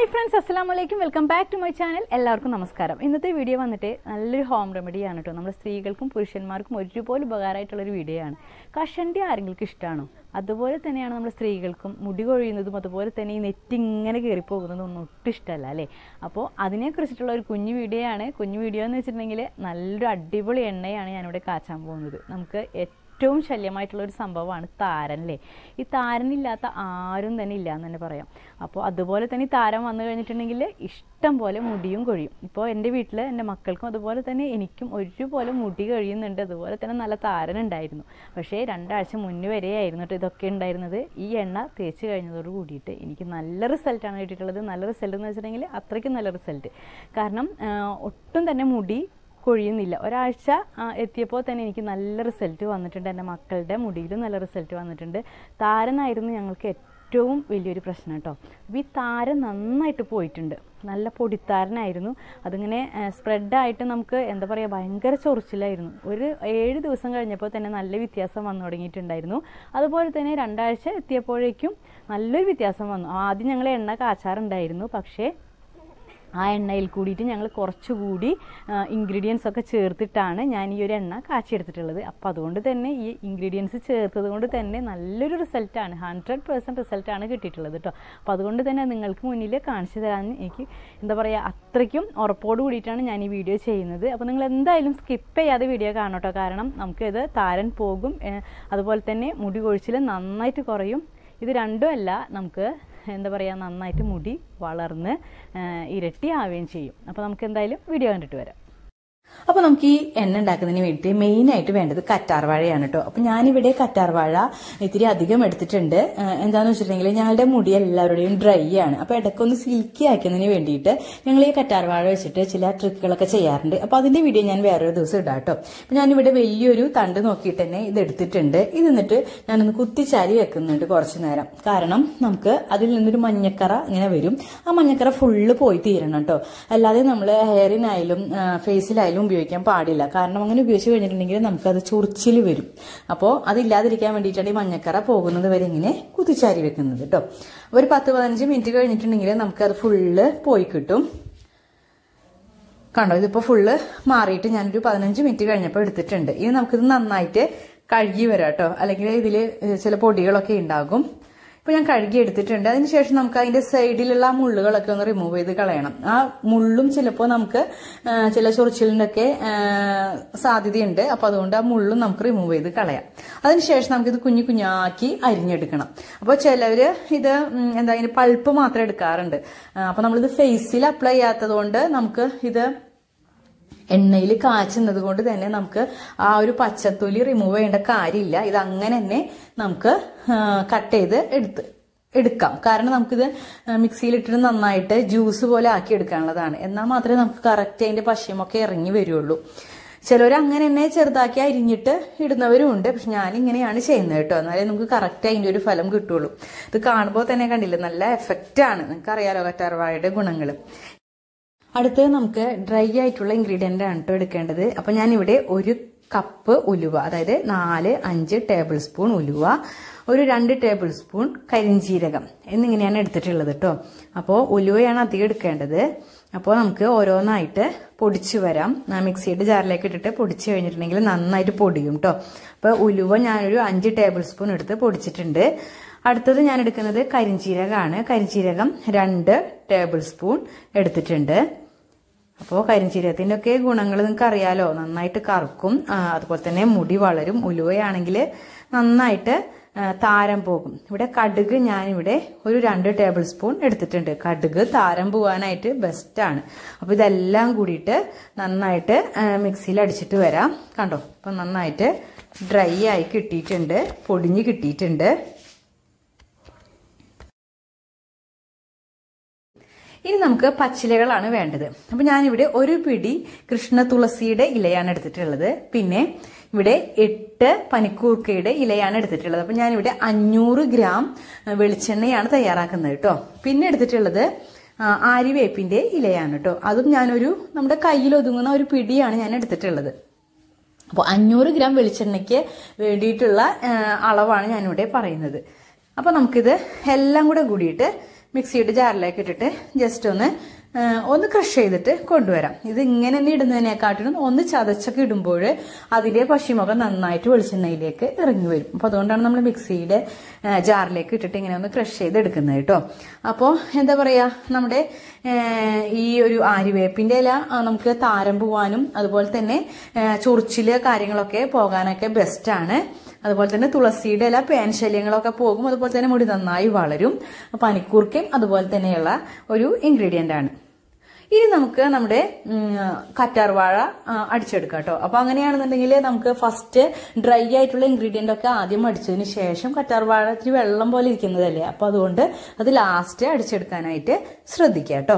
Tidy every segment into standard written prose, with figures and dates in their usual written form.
Hi friends, അസ്സലാമലൈക്കും. Welcome back to my channel. എല്ലാവർക്കും നമസ്കാരം. ഇന്നത്തെ വീഡിയോ വന്നിട്ട് നല്ലൊരു ഹോം റെമഡിയാണ് കേട്ടോ. നമ്മുടെ സ്ത്രീകൾക്കും പുരുഷന്മാർക്കും ഒരുപോലെ ഉപകാരമായിട്ടുള്ളൊരു വീഡിയോ ആണ്. കഷണ്ടി ആരെങ്കിലും ഇഷ്ടമാണോ? അതുപോലെ തന്നെയാണ് നമ്മുടെ സ്ത്രീകൾക്കും മുടി കൊഴിയുന്നതും അതുപോലെ തന്നെ ഈ നെറ്റ് ഇങ്ങനെ കയറിപ്പോകുന്നതും ഒന്നും ഒട്ടും ഇഷ്ടമല്ല അല്ലേ. അപ്പോൾ അതിനെക്കുറിച്ചിട്ടുള്ള ഒരു കുഞ്ഞു വീഡിയോ ആണ്. കുഞ്ഞു വീഡിയോ എന്ന് വെച്ചിട്ടുണ്ടെങ്കിൽ നല്ലൊരു അടിപൊളി എണ്ണയാണ് ഞാനിവിടെ കാച്ചാൻ പോകുന്നത്. നമുക്ക് ഏറ്റവും ശല്യമായിട്ടുള്ള ഒരു സംഭവമാണ് താരൻ അല്ലേ. ഈ താരനില്ലാത്ത ആരും തന്നെ ഇല്ല എന്ന് തന്നെ പറയാം. അപ്പോൾ അതുപോലെ തന്നെ ഈ താരൻ വന്നു കഴിഞ്ഞിട്ടുണ്ടെങ്കിൽ ഇഷ്ടം പോലെ മുടിയും കൊഴിയും. ഇപ്പോൾ എൻ്റെ വീട്ടിൽ എൻ്റെ മക്കൾക്കും അതുപോലെ തന്നെ എനിക്കും ഒരുപോലെ മുടി കഴിയുന്നുണ്ട്. അതുപോലെ തന്നെ നല്ല താരൻ ഉണ്ടായിരുന്നു. പക്ഷേ 2 ആഴ്ച മുന്നേ വരെയായിരുന്നു കേട്ടോ ഇതൊക്കെ ഉണ്ടായിരുന്നത്. ഈ എണ്ണ തേച്ച് കഴിഞ്ഞതോട് കൂടിയിട്ട് എനിക്ക് നല്ല റിസൾട്ടാണ് കിട്ടിയിട്ടുള്ളത്. നല്ല റിസൾട്ട് എന്ന് വെച്ചിട്ടുണ്ടെങ്കിൽ അത്രയ്ക്കും നല്ല റിസൾട്ട്. കാരണം ഒട്ടും തന്നെ മുടി കൊഴിയുന്നില്ല. ഒരാഴ്ച എത്തിയപ്പോൾ തന്നെ എനിക്ക് നല്ല റിസൾട്ട് വന്നിട്ടുണ്ട്. എൻ്റെ മക്കളുടെ മുടിയിലും നല്ല റിസൾട്ട് വന്നിട്ടുണ്ട്. താരനായിരുന്നു ഞങ്ങൾക്ക് ഏറ്റവും വലിയൊരു പ്രശ്നം കേട്ടോ. അപ്പോൾ ഈ താരൻ നന്നായിട്ട് പോയിട്ടുണ്ട്. നല്ല പൊടിത്താരനായിരുന്നു. അതിങ്ങനെ സ്പ്രെഡായിട്ട് നമുക്ക് എന്താ പറയുക, ഭയങ്കര ചൊറിച്ചിലായിരുന്നു. ഒരു 7 ദിവസം കഴിഞ്ഞപ്പോൾ തന്നെ നല്ല വ്യത്യാസം വന്നു തുടങ്ങിയിട്ടുണ്ടായിരുന്നു. അതുപോലെ തന്നെ 2 ആഴ്ച എത്തിയപ്പോഴേക്കും നല്ലൊരു വ്യത്യാസം വന്നു. ആദ്യം ഞങ്ങൾ എണ്ണ കാച്ചാറുണ്ടായിരുന്നു. പക്ഷേ ആ എണ്ണയിൽ കൂടിയിട്ട് ഞങ്ങൾ കുറച്ചുകൂടി ഇൻഗ്രീഡിയൻസ് ഒക്കെ ചേർത്തിട്ടാണ് ഞാൻ ഈ ഒരു എണ്ണ കാച്ചിയെടുത്തിട്ടുള്ളത്. അപ്പോൾ അതുകൊണ്ട് തന്നെ ഈ ഇൻഗ്രീഡിയൻസ് ചേർത്തത് കൊണ്ട് തന്നെ നല്ലൊരു റിസൾട്ടാണ്, 100% റിസൾട്ടാണ് കിട്ടിയിട്ടുള്ളത് കേട്ടോ. അപ്പോൾ അതുകൊണ്ട് തന്നെ നിങ്ങൾക്ക് മുന്നിൽ കാണിച്ചു തരാൻ എനിക്ക് എന്താ പറയുക, അത്രയ്ക്കും ഉറപ്പോട് കൂടിയിട്ടാണ് ഞാൻ ഈ വീഡിയോ ചെയ്യുന്നത്. അപ്പോൾ നിങ്ങൾ എന്തായാലും സ്കിപ്പ് ചെയ്യാതെ വീഡിയോ കാണണം കേട്ടോ. കാരണം നമുക്കിത് താരൻ പോകും, അതുപോലെ തന്നെ മുടി കൊഴിച്ചിൽ നന്നായിട്ട് കുറയും. ഇത് രണ്ടുമല്ല, നമുക്ക് എന്താ പറയുക, നന്നായിട്ട് മുടി വളർന്ന് ഇരട്ടിയാവുകയും ചെയ്യും. അപ്പോൾ നമുക്ക് എന്തായാലും വീഡിയോ കണ്ടിട്ട് വരാം. അപ്പോൾ നമുക്ക് ഈ എണ്ണ ഉണ്ടാക്കുന്നതിന് വേണ്ടി മെയിനായിട്ട് വേണ്ടത് കറ്റാർവാഴയാണ് കേട്ടോ. അപ്പോൾ ഞാനിവിടെ കറ്റാർവാഴ ഇത്തിരി അധികം എടുത്തിട്ടുണ്ട്. എന്താണെന്ന് വെച്ചിട്ടുണ്ടെങ്കിൽ ഞങ്ങളുടെ മുടി എല്ലാവരുടെയും ഡ്രൈ ആണ്. അപ്പോൾ ഇടയ്ക്കൊന്ന് സിൽക്കി ആക്കുന്നതിന് വേണ്ടിയിട്ട് ഞങ്ങൾ ഈ കറ്റാർവാഴ വെച്ചിട്ട് ചില ട്രിക്കുകളൊക്കെ ചെയ്യാറുണ്ട്. അപ്പോൾ അതിന്റെ വീഡിയോ ഞാൻ വേറൊരു ദിവസം ഇടാം കേട്ടോ. അപ്പോൾ ഞാനിവിടെ വലിയൊരു തണ്ട് നോക്കിയിട്ട് തന്നെ ഇത് എടുത്തിട്ടുണ്ട്. ഇത് എന്നിട്ട് ഞാനൊന്ന് കുത്തിച്ചാരി വെക്കുന്നുണ്ട് കുറച്ചു നേരം. കാരണം നമുക്ക് അതിൽ നിന്നൊരു മഞ്ഞക്കറ ഇങ്ങനെ വരും. ആ മഞ്ഞക്കറ ഫുള്ള് പോയി തീരണം കേട്ടോ. അല്ലാതെ നമ്മൾ ഹെയറിനായാലും ഫേസിലായാലും ഉപയോഗിക്കാൻ പാടില്ല. കാരണം അങ്ങനെ ഉപയോഗിച്ച് കഴിഞ്ഞിട്ടുണ്ടെങ്കിൽ നമുക്കത് ചൊറിച്ചിൽ വരും. അപ്പോൾ അതില്ലാതിരിക്കാൻ വേണ്ടിയിട്ടാണ് ഈ മഞ്ഞക്കറ പോകുന്നത് വരെ ഇങ്ങനെ കുത്തിച്ചാരി വെക്കുന്നത് കേട്ടോ. ഒരു 10-15 മിനിറ്റ് കഴിഞ്ഞിട്ടുണ്ടെങ്കിൽ നമുക്കത് ഫുള്ള് പോയി കിട്ടും. കണ്ടോ, ഇതിപ്പോൾ ഫുള്ള് മാറിയിട്ട് ഞാനൊരു 15 മിനിറ്റ് കഴിഞ്ഞപ്പോൾ എടുത്തിട്ടുണ്ട്. ഇനി നമുക്കിത് നന്നായിട്ട് കഴുകി വരാം കേട്ടോ. അല്ലെങ്കിൽ ഇതിൽ ചില പൊടികളൊക്കെ ഉണ്ടാകും. ഇപ്പൊ ഞാൻ കഴുകി എടുത്തിട്ടുണ്ട്. അതിനുശേഷം നമുക്ക് അതിന്റെ സൈഡിലുള്ള മുള്ളുകളൊക്കെ ഒന്ന് റിമൂവ് ചെയ്ത് കളയണം. ആ മുള്ളും ചിലപ്പോൾ നമുക്ക് ചില ചൊറിച്ചിലിന്റെ ഒക്കെ സാധ്യതയുണ്ട്. അപ്പൊ അതുകൊണ്ട് ആ മുള്ളും നമുക്ക് റിമൂവ് ചെയ്ത് കളയാം. അതിനുശേഷം നമുക്കിത് കുഞ്ഞു കുഞ്ഞാക്കി അരിഞ്ഞെടുക്കണം. അപ്പോൾ ചിലവര് ഇത് എന്താ, ഇതിന് പൾപ്പ് മാത്രം എടുക്കാറുണ്ട്. അപ്പൊ നമ്മളിത് ഫേസിൽ അപ്ലൈ ചെയ്യാത്തത് കൊണ്ട് നമുക്ക് ഇത് എണ്ണയിൽ കാച്ചുന്നത് കൊണ്ട് തന്നെ നമുക്ക് ആ ഒരു പച്ചത്തൊലി റിമൂവ് ചെയ്യേണ്ട കാര്യമില്ല. ഇത് അങ്ങനെ തന്നെ നമുക്ക് കട്ട് ചെയ്ത് എടുക്കാം. കാരണം നമുക്കിത് മിക്സിയിലിട്ടിട്ട് നന്നായിട്ട് ജ്യൂസ് പോലെ ആക്കി എടുക്കാനുള്ളതാണ്. എന്നാൽ മാത്രമേ നമുക്ക് കറക്റ്റ് അതിന്റെ പശയമൊക്കെ ഇറങ്ങി വരുള്ളൂ. ചിലവർ അങ്ങനെ തന്നെ ചെറുതാക്കി അരിഞ്ഞിട്ട് ഇടുന്നവരും ഉണ്ട്. പക്ഷെ ഞാൻ ഇങ്ങനെയാണ് ചെയ്യുന്നത് കേട്ടോ. എന്നാലേ നമുക്ക് കറക്റ്റ് അതിന്റെ ഒരു ഫലം കിട്ടുള്ളൂ. ഇത് കാണുമ്പോൾ തന്നെ കണ്ടില്ലേ, നല്ല എഫക്റ്റ് ആണ്. നിങ്ങൾക്ക് അറിയാലോ കറ്റാർവാഴയുടെ ഗുണങ്ങൾ. അടുത്ത് നമുക്ക് ഡ്രൈ ആയിട്ടുള്ള ഇൻഗ്രീഡിയന്റ് ആണ് കേട്ടോ എടുക്കേണ്ടത്. അപ്പൊ ഞാനിവിടെ 1 കപ്പ് ഉലുവ, അതായത് 4-5 ടേബിൾ സ്പൂൺ ഉലുവ, ഒരു 2 ടേബിൾ സ്പൂൺ കരിഞ്ജീരകം എന്നിങ്ങനെയാണ് എടുത്തിട്ടുള്ളത് കേട്ടോ. അപ്പോൾ ഉലുവയാണ് അധികം എടുക്കേണ്ടത്. അപ്പോൾ നമുക്ക് ഓരോന്നായിട്ട് പൊടിച്ചു വരാം. മിക്സിയുടെ ജാറിലേക്ക് ഇട്ടിട്ട് പൊടിച്ചു കഴിഞ്ഞിട്ടുണ്ടെങ്കിൽ നന്നായിട്ട് പൊടിയും കേട്ടോ. അപ്പോൾ ഉലുവ ഞാനൊരു 5 ടേബിൾ സ്പൂൺ എടുത്ത് പൊടിച്ചിട്ടുണ്ട്. അടുത്തത് ഞാൻ എടുക്കുന്നത് കരിഞ്ജീരകമാണ്. കരിഞ്ജീരകം 2 ടേബിൾ സ്പൂൺ എടുത്തിട്ടുണ്ട്. അപ്പോൾ കരിഞ്ജീരകത്തിന്റെ ഒക്കെ ഗുണങ്ങൾ നിങ്ങൾക്ക് അറിയാലോ, നന്നായിട്ട് കറുക്കും, അതുപോലെ തന്നെ മുടി വളരും. ഉലുവയാണെങ്കിൽ നന്നായിട്ട് താരം പോകും. ഇവിടെ കടുക് ഞാനിവിടെ ഒരു 2 ടേബിൾ സ്പൂൺ എടുത്തിട്ടുണ്ട്. കടുക് താരം പോകാനായിട്ട് ബെസ്റ്റാണ്. അപ്പോൾ ഇതെല്ലാം കൂടിയിട്ട് നന്നായിട്ട് മിക്സിയിൽ അടിച്ചിട്ട് വരാം. കണ്ടോ, അപ്പം നന്നായിട്ട് ഡ്രൈ ആയി കിട്ടിയിട്ടുണ്ട്, പൊടിഞ്ഞ് കിട്ടിയിട്ടുണ്ട്. ഇനി നമുക്ക് പച്ചിലകളാണ് വേണ്ടത്. അപ്പൊ ഞാനിവിടെ 1 പിടി കൃഷ്ണ തുളസിയുടെ ഇലയാണ് എടുത്തിട്ടുള്ളത്. പിന്നെ ഇവിടെ 8 പനിക്കൂർക്കയുടെ ഇലയാണ് എടുത്തിട്ടുള്ളത്. അപ്പൊ ഞാനിവിടെ 500 ഗ്രാം വെളിച്ചെണ്ണയാണ് തയ്യാറാക്കുന്നത് കേട്ടോ. പിന്നെ എടുത്തിട്ടുള്ളത് ആര്യവേപ്പിന്റെ ഇലയാണ് കേട്ടോ. അതും ഞാനൊരു നമ്മുടെ കയ്യിൽ ഒതുങ്ങുന്ന ഒരു പിടിയാണ് ഞാൻ എടുത്തിട്ടുള്ളത്. അപ്പോൾ 500 ഗ്രാം വെളിച്ചെണ്ണയ്ക്ക് വേണ്ടിയിട്ടുള്ള അളവാണ് ഞാനിവിടെ പറയുന്നത്. അപ്പൊ നമുക്കിത് എല്ലാം കൂടെ കൂടിയിട്ട് മിക്സിയുടെ ജാറിലേക്ക് ഇട്ടിട്ട് ജസ്റ്റ് ഒന്ന് ക്രഷ് ചെയ്തിട്ട് കൊണ്ടുവരാം. ഇത് ഇങ്ങനെ തന്നെ ഇടുന്നതിനെക്കാട്ടിലും ഒന്ന് ചതച്ചൊക്കെ ഇടുമ്പോൾ അതിന്റെ പശിമുഖം നന്നായിട്ട് വെളിച്ചെണ്ണയിലേക്ക് ഇറങ്ങി വരും. അപ്പൊ അതുകൊണ്ടാണ് നമ്മൾ മിക്സിയുടെ ജാറിലേക്ക് ഇട്ടിട്ട് ഇങ്ങനെ ഒന്ന് ക്രഷ് ചെയ്ത് എടുക്കുന്നത് കേട്ടോ. അപ്പോ എന്താ പറയാ, നമ്മുടെ ഈ ഒരു ആര്യവേപ്പിന്റെ ഇല നമുക്ക് താരം പോവാനും അതുപോലെ തന്നെ ചൊറിച്ചില് കാര്യങ്ങളൊക്കെ പോകാനൊക്കെ ബെസ്റ്റ് ആണ്. അതുപോലെ തന്നെ തുളസിയുടെ ഇല പേൻ ശല്യങ്ങളൊക്കെ പോകും. അതുപോലെ തന്നെ മുടി നന്നായി വളരും. പനിക്കൂർക്കയും അതുപോലെ തന്നെയുള്ള ഒരു ഇൻഗ്രീഡിയന്റ് ആണ്. ഇനി നമുക്ക് നമ്മുടെ കറ്റാർവാഴ അടിച്ചെടുക്കാം കേട്ടോ. അപ്പൊ അങ്ങനെയാണെന്നുണ്ടെങ്കിൽ നമുക്ക് ഫസ്റ്റ് ഡ്രൈ ആയിട്ടുള്ള ഇൻഗ്രീഡിയന്റ് ഒക്കെ ആദ്യം അടിച്ചതിന് ശേഷം കറ്റാർവാഴ ഇത്തിരി വെള്ളം പോലെ ഇരിക്കുന്നതല്ലേ, അപ്പൊ അതുകൊണ്ട് അത് ലാസ്റ്റ് അടിച്ചെടുക്കാനായിട്ട് ശ്രദ്ധിക്കാം കേട്ടോ.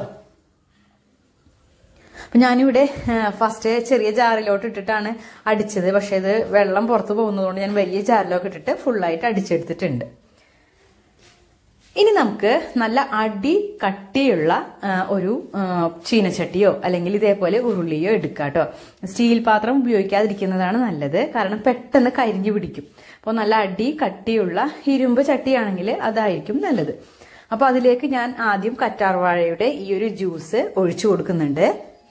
അപ്പൊ ഞാനിവിടെ ഫസ്റ്റ് ചെറിയ ജാറിലോട്ട് ഇട്ടിട്ടാണ് അടിച്ചത്. പക്ഷെ ഇത് വെള്ളം പുറത്തു പോകുന്നതുകൊണ്ട് ഞാൻ വലിയ ജാറിലോട്ട് ഇട്ടിട്ട് ഫുള്ളായിട്ട് അടിച്ചെടുത്തിട്ടുണ്ട്. ഇനി നമുക്ക് നല്ല അടി കട്ടിയുള്ള ഒരു ചീനച്ചട്ടിയോ അല്ലെങ്കിൽ ഇതേപോലെ ഉരുളിയോ എടുക്കാം കേട്ടോ. സ്റ്റീൽ പാത്രം ഉപയോഗിക്കാതിരിക്കുന്നതാണ് നല്ലത്, കാരണം പെട്ടെന്ന് കരിഞ്ഞു പിടിക്കും. അപ്പോൾ നല്ല അടി കട്ടിയുള്ള ഇരുമ്പ് ചട്ടിയാണെങ്കിൽ അതായിരിക്കും നല്ലത്. അപ്പൊ അതിലേക്ക് ഞാൻ ആദ്യം കറ്റാർവാഴയുടെ ഈ ഒരു ജ്യൂസ് ഒഴിച്ചു കൊടുക്കുന്നുണ്ട്.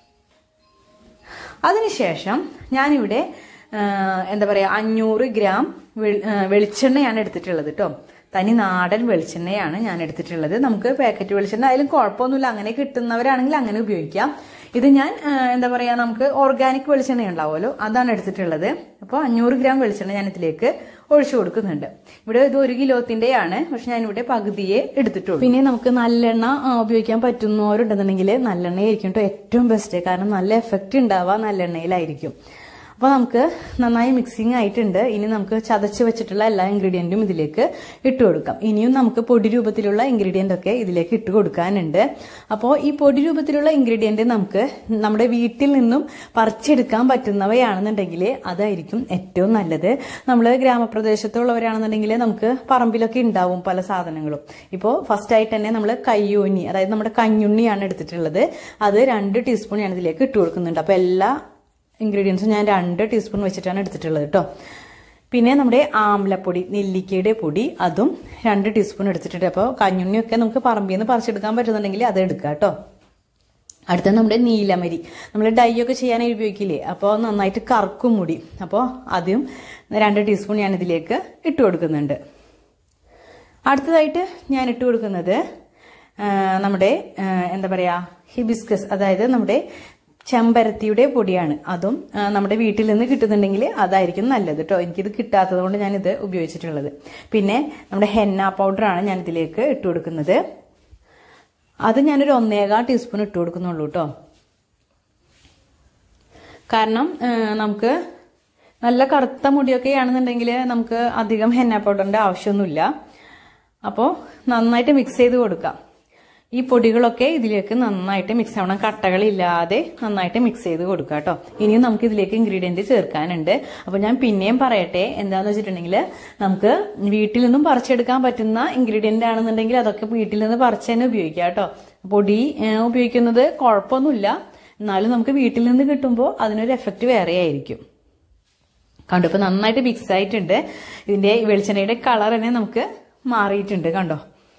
അതിനുശേഷം ഞാനിവിടെ എന്താ പറയാ 500 ഗ്രാം വെളിച്ചെണ്ണയാണ് എടുത്തിട്ടുള്ളത് കേട്ടോ. തനി നാടൻ വെളിച്ചെണ്ണയാണ് ഞാൻ എടുത്തിട്ടുള്ളത്. നമുക്ക് പാക്കറ്റ് വെളിച്ചെണ്ണ ആയാലും കുഴപ്പമൊന്നുമില്ല, അങ്ങനെ കിട്ടുന്നവരാണെങ്കിൽ അങ്ങനെ ഉപയോഗിക്കാം. ഇത് ഞാൻ എന്താ പറയാ, നമുക്ക് ഓർഗാനിക് വെളിച്ചെണ്ണ ഉണ്ടാവുമല്ലോ, അതാണ് എടുത്തിട്ടുള്ളത്. അപ്പോൾ 500 ഗ്രാം വെളിച്ചെണ്ണ ഞാൻ ഇതിലേക്ക് ഒഴിച്ചു കൊടുക്കുന്നുണ്ട്. ഇവിടെ ഇത് 1 കിലോത്തിന്റെയാണ്, പക്ഷെ ഞാനിവിടെ പകുതിയെ എടുത്തിട്ടുള്ളൂ. പിന്നെ നമുക്ക് നല്ലെണ്ണ ഉപയോഗിക്കാൻ പറ്റുന്നവരുണ്ടെന്നുണ്ടെങ്കിൽ നല്ലെണ്ണയായിരിക്കും കേട്ടോ ഏറ്റവും ബെസ്റ്റ്, കാരണം നല്ല എഫക്റ്റ് ഉണ്ടാവുക നല്ലെണ്ണയിലായിരിക്കും. അപ്പൊ നമുക്ക് നന്നായി മിക്സിംഗ് ആയിട്ടുണ്ട്. ഇനി നമുക്ക് ചതച്ച് വെച്ചിട്ടുള്ള എല്ലാ ഇൻഗ്രീഡിയന്റും ഇതിലേക്ക് ഇട്ട് കൊടുക്കാം. ഇനിയും നമുക്ക് പൊടി രൂപത്തിലുള്ള ഇൻഗ്രീഡിയന്റ് ഒക്കെ ഇതിലേക്ക് ഇട്ട് കൊടുക്കാനുണ്ട്. അപ്പോൾ ഈ പൊടി രൂപത്തിലുള്ള ഇൻഗ്രീഡിയന്റ് നമുക്ക് നമ്മുടെ വീട്ടിൽ നിന്നും പറിച്ചെടുക്കാൻ പറ്റുന്നവയാണെന്നുണ്ടെങ്കിൽ അതായിരിക്കും ഏറ്റവും നല്ലത്. നമ്മൾ ഗ്രാമപ്രദേശത്തുള്ളവരാണെന്നുണ്ടെങ്കിൽ നമുക്ക് പറമ്പിലൊക്കെ ഉണ്ടാവും പല സാധനങ്ങളും. ഇപ്പോൾ ഫസ്റ്റ് ആയിട്ട് തന്നെ നമ്മൾ കയ്യൂന്നി, അതായത് നമ്മുടെ കഞ്ഞുണ്ണിയാണ് എടുത്തിട്ടുള്ളത്. അത് 2 ടീസ്പൂൺ ഞാൻ ഇതിലേക്ക് ഇട്ട് കൊടുക്കുന്നുണ്ട്. അപ്പൊ എല്ലാ ഇൻഗ്രീഡിയൻസും ഞാൻ 2 ടീസ്പൂൺ വെച്ചിട്ടാണ് എടുത്തിട്ടുള്ളത് കേട്ടോ. പിന്നെ നമ്മുടെ ആംലപ്പൊടി, നെല്ലിക്കയുടെ പൊടി, അതും 2 ടീസ്പൂൺ എടുത്തിട്ടുണ്ട്. അപ്പോൾ കഞ്ഞുണ്ണിയൊക്കെ നമുക്ക് പറമ്പിൽ നിന്ന് പറിച്ചെടുക്കാൻ പറ്റുന്നുണ്ടെങ്കിൽ അത് എടുക്കാം കേട്ടോ. അടുത്ത നമ്മുടെ നീലമരി, നമ്മൾ ഡൈ ഒക്കെ ചെയ്യാനായി ഉപയോഗിക്കില്ലേ, അപ്പോൾ നന്നായിട്ട് കറുക്കും മുടി. അപ്പോൾ അതും 2 ടീസ്പൂൺ ഞാൻ ഇതിലേക്ക് ഇട്ട് കൊടുക്കുന്നുണ്ട്. അടുത്തതായിട്ട് ഞാൻ ഇട്ട് കൊടുക്കുന്നത് നമ്മുടെ എന്താ പറയാ ഹിബിസ്കസ്, അതായത് നമ്മുടെ ചെമ്പരത്തിയുടെ പൊടിയാണ്. അതും നമ്മുടെ വീട്ടിൽ നിന്ന് കിട്ടുന്നുണ്ടെങ്കിൽ അതായിരിക്കും നല്ലത് കേട്ടോ. എനിക്കിത് കിട്ടാത്തത് കൊണ്ട് ഞാനിത് ഉപയോഗിച്ചിട്ടുള്ളത്. പിന്നെ നമ്മുടെ ഹെന്ന പൗഡറാണ് ഞാൻ ഇതിലേക്ക് ഇട്ട് കൊടുക്കുന്നത്. അത് ഞാനൊരു 1.25 ടീസ്പൂൺ ഇട്ട് കൊടുക്കുന്നുള്ളൂ കേട്ടോ. കാരണം നമുക്ക് നല്ല കറുത്ത മുടിയൊക്കെ ആണെന്നുണ്ടെങ്കിൽ നമുക്ക് അധികം ഹെന്ന പൗഡറിന്റെ ആവശ്യമൊന്നുമില്ല. അപ്പോൾ നന്നായിട്ട് മിക്സ് ചെയ്ത് കൊടുക്കാം. ഈ പൊടികളൊക്കെ ഇതിലേക്ക് നന്നായിട്ട് മിക്സ് ആവണം, കട്ടകളില്ലാതെ നന്നായിട്ട് മിക്സ് ചെയ്ത് കൊടുക്കുക കേട്ടോ. ഇനിയും നമുക്ക് ഇതിലേക്ക് ഇൻഗ്രീഡിയന്റ് ചേർക്കാനുണ്ട്. അപ്പൊ ഞാൻ പിന്നെയും പറയട്ടെ, എന്താന്ന് വെച്ചിട്ടുണ്ടെങ്കിൽ നമുക്ക് വീട്ടിൽ നിന്നും പറിച്ചെടുക്കാൻ പറ്റുന്ന ഇൻഗ്രീഡിയന്റ് ആണെന്നുണ്ടെങ്കിൽ അതൊക്കെ വീട്ടിൽ നിന്ന് പറിച്ച് തന്നെ ഉപയോഗിക്കാം കേട്ടോ. പൊടി ഉപയോഗിക്കുന്നത് കുഴപ്പമൊന്നുമില്ല, എന്നാലും നമുക്ക് വീട്ടിൽ നിന്ന് കിട്ടുമ്പോൾ അതിനൊരു എഫക്റ്റ് വേറെ ആയിരിക്കും. കണ്ടോ, ഇപ്പൊ നന്നായിട്ട് മിക്സ് ആയിട്ടുണ്ട്. ഇതിന്റെ വെളിച്ചെണ്ണയുടെ കളർ തന്നെ നമുക്ക് മാറിയിട്ടുണ്ട് കണ്ടോ.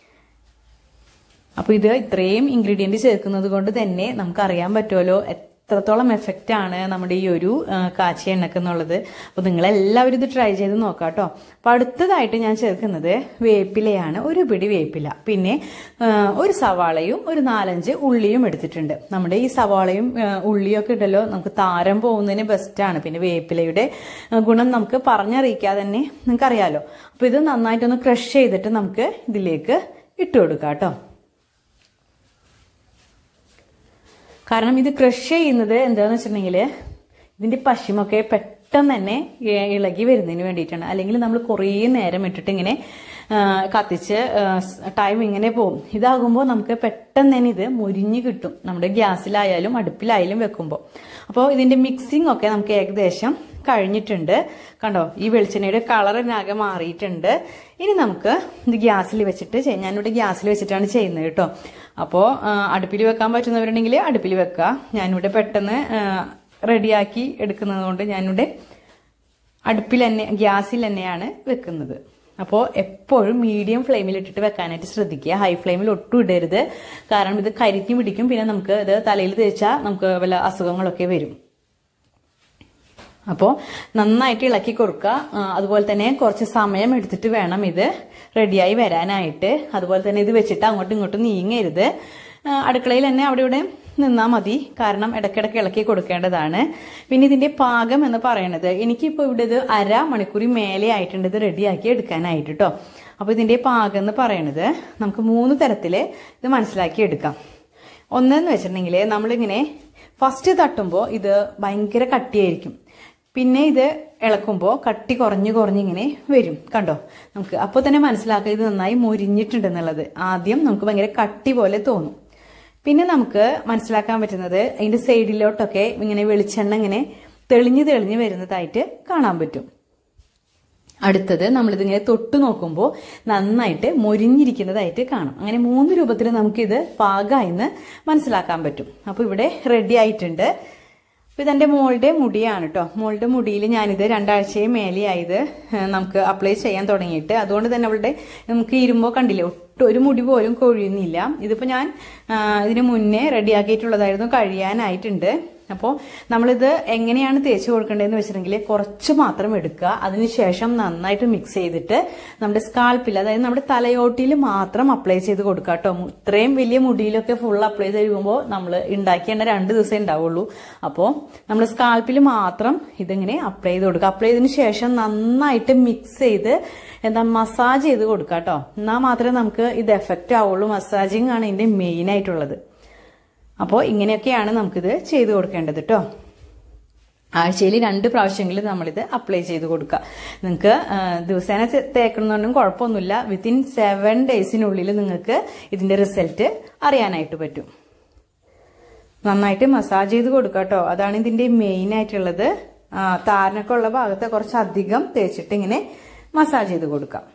അപ്പൊ ഇത് ഇത്രയും ഇൻഗ്രീഡിയന്റ് ചേർക്കുന്നത് കൊണ്ട് തന്നെ നമുക്ക് അറിയാൻ പറ്റുമല്ലോ എത്രത്തോളം എഫക്റ്റ് ആണ് നമ്മുടെ ഈ ഒരു കാച്ചിയ എണ്ണക്ക് എന്നുള്ളത്. അപ്പൊ നിങ്ങളെല്ലാവരും ഇത് ട്രൈ ചെയ്ത് നോക്കാം കേട്ടോ. അപ്പൊ അടുത്തതായിട്ട് ഞാൻ ചേർക്കുന്നത് വേപ്പിലയാണ്. 1 പിടി വേപ്പില, പിന്നെ ഒരു സവാളയും ഒരു 4-5 ഉള്ളിയും എടുത്തിട്ടുണ്ട്. നമ്മുടെ ഈ സവാളയും ഉള്ളിയും ഒക്കെ ഇട്ടല്ലോ നമുക്ക് താരം പോകുന്നതിന് ബെസ്റ്റാണ്. പിന്നെ വേപ്പിലയുടെ ഗുണം നമുക്ക് പറഞ്ഞറിയിക്കാതെ തന്നെ നിങ്ങൾക്ക് അറിയാലോ. അപ്പൊ ഇത് നന്നായിട്ടൊന്ന് ക്രഷ് ചെയ്തിട്ട് നമുക്ക് ഇതിലേക്ക് ഇട്ട് കൊടുക്കാം കേട്ടോ. കാരണം ഇത് ക്രഷ് ചെയ്യുന്നത് എന്താണെന്ന് വെച്ചിട്ടുണ്ടെങ്കിൽ ഇതിന്റെ പശിമൊക്കെ പെട്ടെന്ന് തന്നെ ഇളകി വരുന്നതിന് വേണ്ടിയിട്ടാണ്. അല്ലെങ്കിൽ നമ്മൾ കുറേ നേരം ഇട്ടിട്ട് ഇങ്ങനെ കത്തിച്ച് ടൈം ഇങ്ങനെ പോകും. ഇതാകുമ്പോൾ നമുക്ക് പെട്ടെന്ന് തന്നെ ഇത് മുരിഞ്ഞു കിട്ടും, നമ്മുടെ ഗ്യാസിലായാലും അടുപ്പിലായാലും വെക്കുമ്പോൾ. അപ്പോൾ ഇതിന്റെ മിക്സിംഗ് ഒക്കെ നമുക്ക് ഏകദേശം കഴിഞ്ഞിട്ടുണ്ട്. കണ്ടോ, ഈ വെളിച്ചെണ്ണയുടെ കളറിനാകെ മാറിയിട്ടുണ്ട്. ഇനി നമുക്ക് ഇത് ഗ്യാസിൽ വെച്ചിട്ട് ഞാനിവിടെ ഗ്യാസിൽ വെച്ചിട്ടാണ് ചെയ്യുന്നത് കേട്ടോ. അപ്പോൾ അടുപ്പിൽ വെക്കാൻ പറ്റുന്നവരുണ്ടെങ്കിൽ അടുപ്പിൽ വെക്കുക. ഞാനിവിടെ പെട്ടെന്ന് റെഡിയാക്കി എടുക്കുന്നത് കൊണ്ട് ഞാനിവിടെ അടുപ്പിൽ തന്നെ ഗ്യാസിൽ തന്നെയാണ് വെക്കുന്നത്. അപ്പോൾ എപ്പോഴും മീഡിയം ഫ്ലെയിമിൽ ഇട്ടിട്ട് വെക്കാനായിട്ട് ശ്രദ്ധിക്കുക. ഹൈ ഫ്ലെയിമിൽ ഒട്ടും ഇടരുത്. കാരണം ഇത് കരിഞ്ഞു പിടിക്കും. പിന്നെ നമുക്ക് ഇത് തലയിൽ തേച്ചാൽ നമുക്ക് വല്ല അസുഖങ്ങളൊക്കെ വരും. അപ്പോൾ നന്നായിട്ട് ഇളക്കി കൊടുക്കുക. അതുപോലെ തന്നെ കുറച്ച് സമയം എടുത്തിട്ട് വേണം ഇത് റെഡിയായി വരാനായിട്ട്. അതുപോലെ തന്നെ ഇത് വെച്ചിട്ട് അങ്ങോട്ടും ഇങ്ങോട്ടും നീങ്ങരുത്. അടുക്കളയിൽ തന്നെ അവിടെ ഇവിടെ നിന്നാൽ മതി. കാരണം ഇടയ്ക്കിടയ്ക്ക് ഇളക്കി കൊടുക്കേണ്ടതാണ്. പിന്നെ ഇതിന്റെ പാകം എന്ന് പറയുന്നത് എനിക്കിപ്പോൾ ഇവിടെ ഇത് അരമണിക്കൂർ മേലെ ആയിട്ടുണ്ട് ഇത് റെഡിയാക്കി എടുക്കാനായിട്ട് കേട്ടോ. അപ്പോൾ ഇതിന്റെ പാകം എന്ന് പറയുന്നത് നമുക്ക് 3 തരത്തിൽ ഇത് മനസ്സിലാക്കി എടുക്കാം. ഒന്നെന്ന് വെച്ചിട്ടുണ്ടെങ്കിൽ നമ്മളിങ്ങനെ ഫസ്റ്റ് തട്ടുമ്പോൾ ഇത് ഭയങ്കര കട്ടിയായിരിക്കും. പിന്നെ ഇത് ഇളക്കുമ്പോൾ കട്ടി കുറഞ്ഞിങ്ങനെ വരും. കണ്ടോ നമുക്ക് അപ്പോൾ തന്നെ മനസ്സിലാക്കുക ഇത് നന്നായി മൊരിഞ്ഞിട്ടുണ്ടെന്നുള്ളത്. ആദ്യം നമുക്ക് ഭയങ്കര കട്ടി പോലെ തോന്നും. പിന്നെ നമുക്ക് മനസ്സിലാക്കാൻ പറ്റുന്നത് അതിന്റെ സൈഡിലോട്ടൊക്കെ ഇങ്ങനെ വെളിച്ചെണ്ണ ഇങ്ങനെ തെളിഞ്ഞ് വരുന്നതായിട്ട് കാണാൻ പറ്റും. അടുത്തത് നമ്മളിതിങ്ങനെ തൊട്ട് നോക്കുമ്പോൾ നന്നായിട്ട് മൊരിഞ്ഞിരിക്കുന്നതായിട്ട് കാണാം. അങ്ങനെ 3 രൂപത്തിൽ നമുക്കിത് പാകമായിന്ന് മനസ്സിലാക്കാൻ പറ്റും. അപ്പോൾ ഇവിടെ റെഡി ആയിട്ടുണ്ട്. അപ്പൊ ഇതെന്റെ മോളുടെ മുടിയാണ് കേട്ടോ. മോളുടെ മുടിയിൽ ഞാനിത് 2 ആഴ്ചയും മേലെയായത് നമുക്ക് അപ്ലൈ ചെയ്യാൻ തുടങ്ങിയിട്ട്. അതുകൊണ്ട് തന്നെ അവളുടെ നമുക്ക് ഇരുമ്പോ കണ്ടില്ലേ ഒട്ടും ഒരു മുടി പോലും കൊഴിയുന്നില്ല. ഇതിപ്പോ ഞാൻ ഇതിന് മുന്നേ റെഡിയാക്കിയിട്ടുള്ളതായിരുന്നു, കഴിയാനായിട്ടുണ്ട്. അപ്പോൾ നമ്മളിത് എങ്ങനെയാണ് തേച്ച് കൊടുക്കേണ്ടതെന്ന് വെച്ചിട്ടുണ്ടെങ്കിൽ കുറച്ച് മാത്രം എടുക്കുക. അതിനുശേഷം നന്നായിട്ട് മിക്സ് ചെയ്തിട്ട് നമ്മുടെ സ്കാൽപ്പിൽ, അതായത് നമ്മുടെ തലയോട്ടിയിൽ മാത്രം അപ്ലൈ ചെയ്ത് കൊടുക്കുക കേട്ടോ. ഇത്രയും വലിയ മുടിയിലൊക്കെ ഫുൾ അപ്ലൈ ചെയ്യുമ്പോൾ നമ്മൾ ഉണ്ടാക്കിയേണ്ട 2 ദിവസമേ ഉണ്ടാവുള്ളൂ. അപ്പോൾ നമ്മൾ സ്കാൽപ്പിൽ മാത്രം ഇതിങ്ങനെ അപ്ലൈ ചെയ്ത് കൊടുക്കുക. അപ്ലൈ ചെയ്തതിനു ശേഷം നന്നായിട്ട് മിക്സ് ചെയ്ത് മസാജ് ചെയ്ത് കൊടുക്കുക കേട്ടോ. എന്നാൽ മാത്രമേ നമുക്ക് ഇത് എഫക്റ്റ് ആവുള്ളൂ. മസാജിങ് ആണ് ഇതിന്റെ മെയിൻ ആയിട്ടുള്ളത്. അപ്പോൾ ഇങ്ങനെയൊക്കെയാണ് നമുക്കിത് ചെയ്ത് കൊടുക്കേണ്ടത് കേട്ടോ. ആഴ്ചയിൽ 2 പ്രാവശ്യങ്ങളിൽ നമ്മളിത് അപ്ലൈ ചെയ്ത് കൊടുക്കുക. നിങ്ങൾക്ക് ദിവസേന തേക്കണമെന്നൊന്നും കുഴപ്പമൊന്നുമില്ല. വിത്തിൻ 7 ഡേയ്സിനുള്ളിൽ നിങ്ങൾക്ക് ഇതിന്റെ റിസൾട്ട് അറിയാനായിട്ട് പറ്റും. നന്നായിട്ട് മസാജ് ചെയ്ത് കൊടുക്കുക കേട്ടോ. അതാണ് ഇതിന്റെ മെയിൻ ആയിട്ടുള്ളത്. താരനൊക്കെ ഉള്ള ഭാഗത്ത് കുറച്ചധികം തേച്ചിട്ട് ഇങ്ങനെ മസാജ് ചെയ്ത് കൊടുക്കാം.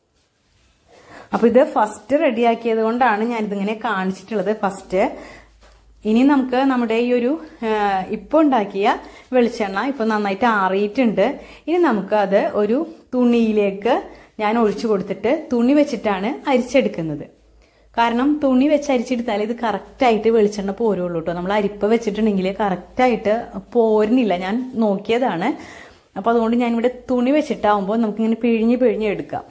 അപ്പൊ ഇത് ഫസ്റ്റ് റെഡിയാക്കിയത് കൊണ്ടാണ് ഞാനിതിങ്ങനെ കാണിച്ചിട്ടുള്ളത് ഫസ്റ്റ്. ഇനി നമുക്ക് നമ്മുടെ ഈ ഒരു ഇപ്പൊ ഉണ്ടാക്കിയ വെളിച്ചെണ്ണ ഇപ്പൊ നന്നായിട്ട് ആറിയിട്ടുണ്ട്. ഇനി നമുക്ക് അത് ഒരു തുണിയിലേക്ക് ഞാൻ ഒഴിച്ചു കൊടുത്തിട്ട് തുണി വെച്ചിട്ടാണ് അരിച്ചെടുക്കുന്നത്. കാരണം തുണി വെച്ച് അരിച്ചെടുത്താൽ ഇത് കറക്റ്റായിട്ട് വെളിച്ചെണ്ണ പോരുള്ളൂ കേട്ടോ. നമ്മൾ അരിപ്പ വെച്ചിട്ടുണ്ടെങ്കിൽ കറക്റ്റായിട്ട് പോരുന്നില്ല. ഞാൻ നോക്കിയതാണ്. അപ്പൊ അതുകൊണ്ട് ഞാനിവിടെ തുണി വെച്ചിട്ടാവുമ്പോൾ നമുക്കിങ്ങനെ പിഴിഞ്ഞ് എടുക്കാം.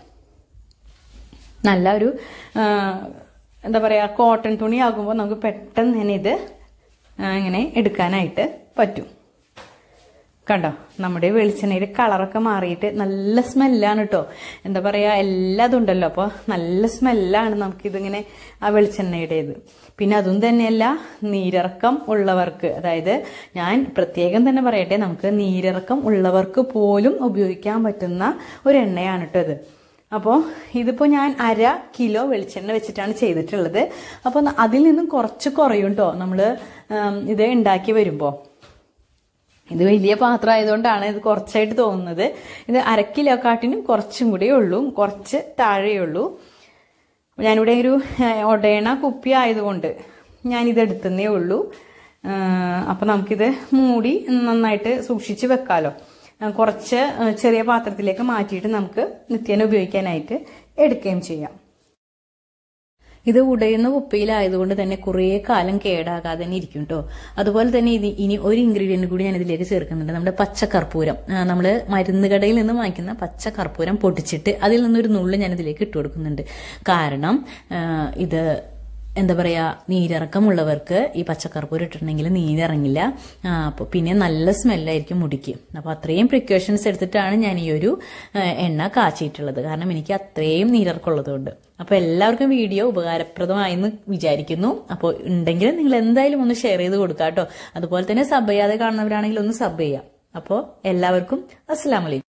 നല്ല ഒരു എന്താ പറയാ കോട്ടൺ തുണി ആകുമ്പോൾ നമുക്ക് പെട്ടെന്ന് തന്നെ ഇത് ഇങ്ങനെ എടുക്കാനായിട്ട് പറ്റും. കണ്ടോ നമ്മുടെ വെളിച്ചെണ്ണയുടെ കളറൊക്കെ മാറിയിട്ട് നല്ല സ്മെല്ലാണ് കേട്ടോ. എന്താ പറയാ എല്ലാതും ഉണ്ടല്ലോ. അപ്പോൾ നല്ല സ്മെല്ലാണ് നമുക്കിതിങ്ങനെ ആ വെളിച്ചെണ്ണയുടേത്. പിന്നെ അതും തന്നെയല്ല, നീരിറക്കം ഉള്ളവർക്ക്, അതായത് ഞാൻ പ്രത്യേകം തന്നെ പറയട്ടെ, നമുക്ക് നീരിറക്കം ഉള്ളവർക്ക് പോലും ഉപയോഗിക്കാൻ പറ്റുന്ന ഒരു എണ്ണയാണ് കേട്ടോ ഇത്. അപ്പോൾ ഇതിപ്പോൾ ഞാൻ 1/2 കിലോ വെളിച്ചെണ്ണ വെച്ചിട്ടാണ് ചെയ്തിട്ടുള്ളത്. അപ്പോൾ അതിൽ നിന്നും കുറച്ച് കുറയും കേട്ടോ നമ്മൾ ഇത് ഉണ്ടാക്കി വരുമ്പോൾ. ഇത് വലിയ പാത്രം ആയതുകൊണ്ടാണ് ഇത് കുറച്ചായിട്ട് തോന്നുന്നത്. ഇത് 1/2 കിലോക്കാട്ടിനും കുറച്ചും കൂടെ ഉള്ളൂ, കുറച്ച് താഴെയുള്ളൂ. ഞാനിവിടെ ഒരു ഒടയണ കുപ്പി ആയതുകൊണ്ട് ഞാനിതെടുത്തന്നേ ഉള്ളൂ. അപ്പം നമുക്കിത് മൂടി നന്നായിട്ട് സൂക്ഷിച്ച് വെക്കാമല്ലോ. കുറച്ച് ചെറിയ പാത്രത്തിലേക്ക് മാറ്റിയിട്ട് നമുക്ക് നിത്യേന ഉപയോഗിക്കാനായിട്ട് എടുക്കുകയും ചെയ്യാം. ഇത് ഉടയുന്ന കുപ്പിയിലായതുകൊണ്ട് തന്നെ കുറേ കാലം കേടാകാതെ തന്നെ ഇരിക്കും കേട്ടോ. അതുപോലെ തന്നെ ഇനി ഒരു ഇൻഗ്രീഡിയന്റ് കൂടി ഞാൻ ഇതിലേക്ക് ചേർക്കുന്നുണ്ട്. നമ്മുടെ പച്ചക്കർപ്പൂരം, നമ്മൾ മരുന്ന് കടയിൽ നിന്ന് വാങ്ങിക്കുന്ന പച്ചക്കർപ്പൂരം പൊടിച്ചിട്ട് അതിൽ നിന്നൊരു നുള്ള് ഞാൻ ഇതിലേക്ക് ഇട്ട് കൊടുക്കുന്നുണ്ട്. കാരണം ഇത് എന്താ പറയാ, നീരിറക്കമുള്ളവർക്ക് ഈ പച്ചക്കർപ്പൂരം ഇട്ടിട്ടുണ്ടെങ്കിൽ നീരിറങ്ങില്ല. അപ്പോൾ പിന്നെ നല്ല സ്മെല്ലായിരിക്കും മുടിക്ക്. അപ്പോൾ അത്രയും പ്രിക്കോഷൻസ് എടുത്തിട്ടാണ് ഞാൻ ഈ ഒരു എണ്ണ കാച്ചിട്ടുള്ളത്. കാരണം എനിക്ക് അത്രയും നീരിറക്കമുള്ളതുകൊണ്ട്. അപ്പോൾ എല്ലാവർക്കും വീഡിയോ ഉപകാരപ്രദമായെന്ന് വിചാരിക്കുന്നു. അപ്പോൾ ഉണ്ടെങ്കിൽ നിങ്ങൾ എന്തായാലും ഒന്ന് ഷെയർ ചെയ്ത് കൊടുക്കാം കേട്ടോ. അതുപോലെ തന്നെ സബ് ചെയ്യാതെ കാണുന്നവരാണെങ്കിൽ ഒന്ന് സബ് ചെയ്യാം. അപ്പോൾ എല്ലാവർക്കും അസ്സലാമു അലൈക്കും.